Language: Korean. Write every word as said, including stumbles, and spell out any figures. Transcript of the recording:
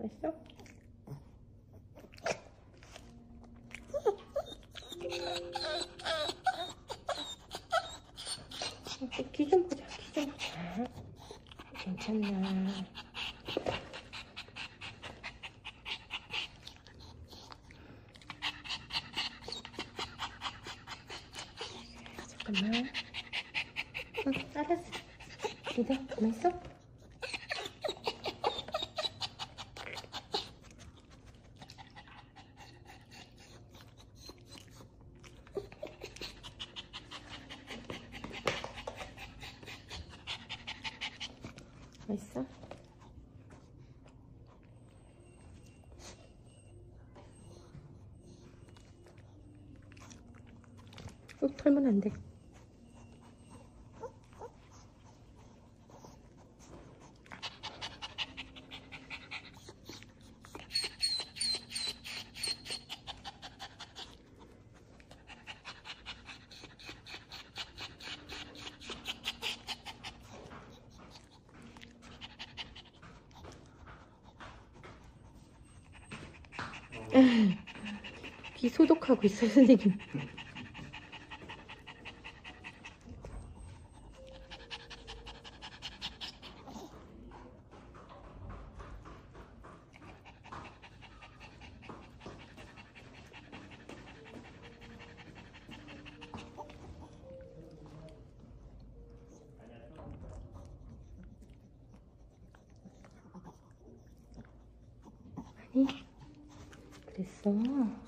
맛있어? 귀 좀 보자, 귀 좀 보자. 괜찮나? 잠깐만. 응, 알았어. 기대, 맛있어? 맛있어? 꼭 털면 안 돼. 귀 소독하고 있어요, 선생님. 아니, 그랬어.